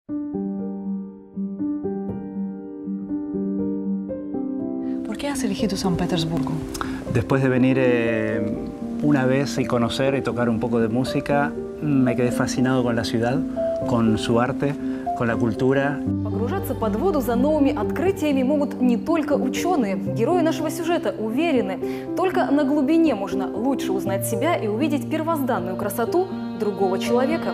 ¿Por qué has elegido San Petersburgo? Después de venir una vez y conocer y tocar un poco de música, me quedé fascinado con la ciudad, con su arte, con la cultura. Погружаться под воду за новыми открытиями могут не только ученые. Герои нашего сюжета уверены, только на глубине можно лучше узнать себя и увидеть первозданную красоту другого человека.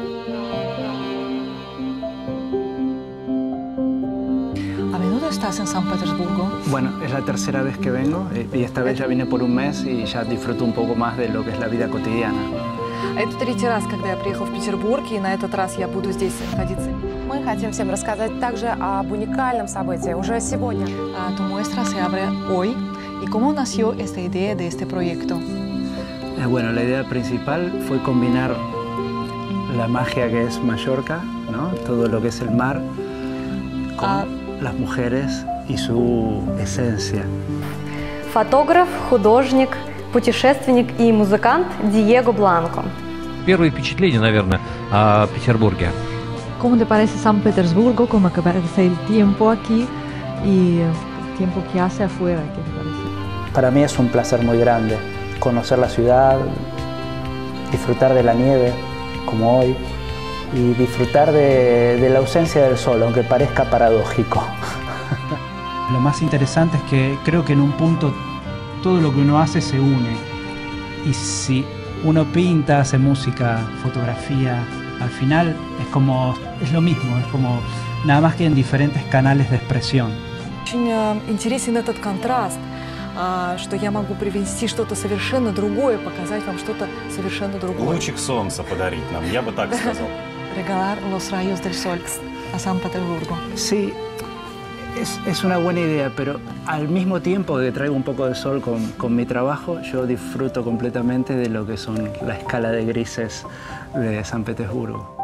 ¿A menudo estás en San Petersburgo? Bueno, es la tercera vez que vengo y esta vez ya vine por un mes y ya disfruto un poco más de lo que es la vida cotidiana. Это третий раз, когда я приехал в Петербург, и на этот раз я буду здесь находиться. Мы хотим всем рассказать также об уникальном событии уже сегодня. Tu muestra se abre hoy. ¿Y cómo nació esta idea de este proyecto? Bueno, la idea principal fue combinar la magia que es Mallorca, ¿no? Todo lo que es el mar, con las mujeres y su esencia. Фотограф, художник, путешественник и музыкант Диего Бланко. Первые впечатления, наверное, о Петербурге. ¿Cómo te parece San Petersburgo? ¿Cómo te parece el tiempo aquí y el tiempo que hace afuera? ¿Qué te parece? Para mí es un placer muy grande conocer la ciudad, disfrutar de la nieve como hoy y disfrutar de la ausencia del sol, aunque parezca paradójico. Lo más interesante es que creo que en un punto todo lo que uno hace se une. Y si uno pinta, hace música, fotografía, al final es lo mismo, es como nada más que en diferentes canales de expresión. Очень интересен этот контраст, что я могу привнести что-то совершенно другое, показать вам что-то совершенно другое. Лучик солнца подарить нам, я бы так сказал. Regalar los rayos del sol a San Petersburgo. Sí, es una buena idea, pero al mismo tiempo que traigo un poco de sol con mi trabajo, yo disfruto completamente de lo que son la escala de grises de San Petersburgo.